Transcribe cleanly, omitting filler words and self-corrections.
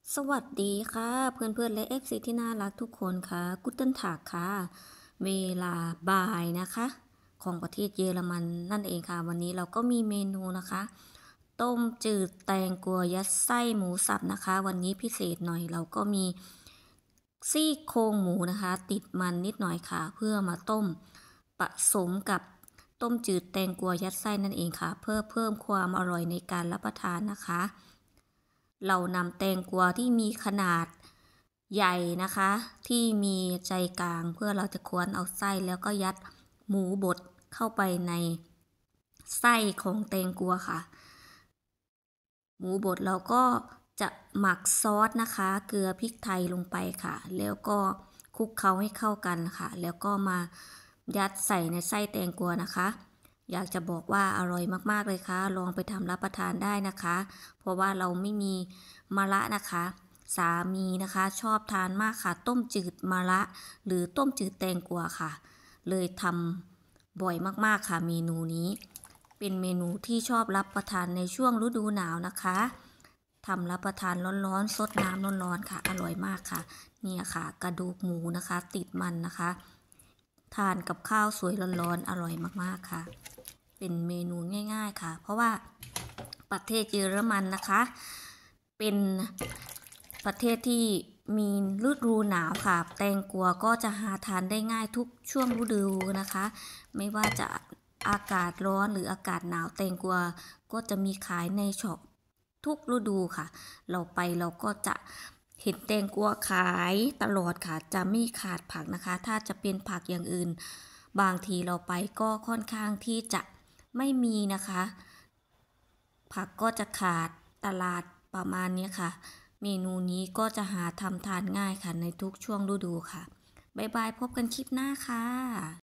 สวัสดีค่ะเพื่อนๆและเอฟซีที่น่ารักทุกคนค่ะกุตเติลทากค่ะเวลาบ่ายนะคะของประเทศเยอรมันนั่นเองค่ะวันนี้เราก็มีเมนูนะคะต้มจืดแตงกวายัดไส้หมูสับนะคะวันนี้พิเศษหน่อยเราก็มีซี่โครงหมูนะคะติดมันนิดหน่อยค่ะเพื่อมาต้มผสมกับต้มจืดแตงกวายัดไส้นั่นเองค่ะเพื่อเพิ่มความอร่อยในการรับประทานนะคะ เรานำแตงกวาที่มีขนาดใหญ่นะคะที่มีใจกลางเพื่อเราจะควนเอาไส้แล้วก็ยัดหมูบดเข้าไปในไส้ของแตงกวาค่ะหมูบดเราก็จะหมักซอสนะคะเกลือพริกไทยลงไปค่ะแล้วก็คลุกเคล้าให้เข้ากันค่ะแล้วก็มายัดใส่ในไส้แตงกวานะคะอยากจะบอกว่าอร่อยมากๆเลยค่ะลองไปทำรับประทานได้นะคะเพราะว่าเราไม่มีมะระนะคะสามีนะคะชอบทานมากค่ะต้มจืดมะระหรือต้มจืดแตงกวาค่ะเลยทำบ่อยมากๆค่ะเมนูนี้เป็นเมนูที่ชอบรับประทานในช่วงฤดูหนาวนะคะทำรับประทานร้อนๆซดน้ำร้อนๆค่ะอร่อยมากค่ะเนี่ยค่ะกระดูกหมูนะคะติดมันนะคะทานกับข้าวสวยร้อนๆอร่อยมากๆค่ะเป็นเมนูง่ายๆค่ะเพราะว่าประเทศเยอรมันนะคะเป็นประเทศที่มีฤดูหนาวค่ะแตงกวาก็จะหาทานได้ง่ายทุกช่วงฤดูนะคะไม่ว่าจะอากาศร้อนหรืออากาศหนาวแตงกวาก็จะมีขายในช็อปทุกฤดูค่ะเราไปเราก็จะเห็นแตงกวาขายตลอดค่ะจะไม่ขาดผักนะคะถ้าจะเป็นผักอย่างอื่นบางทีเราไปก็ค่อนข้างที่จะไม่มีนะคะผักก็จะขาดตลาดประมาณนี้ค่ะเมนูนี้ก็จะหาทำทานง่ายค่ะในทุกช่วงฤดูค่ะบ๊ายบายพบกันคลิปหน้าค่ะ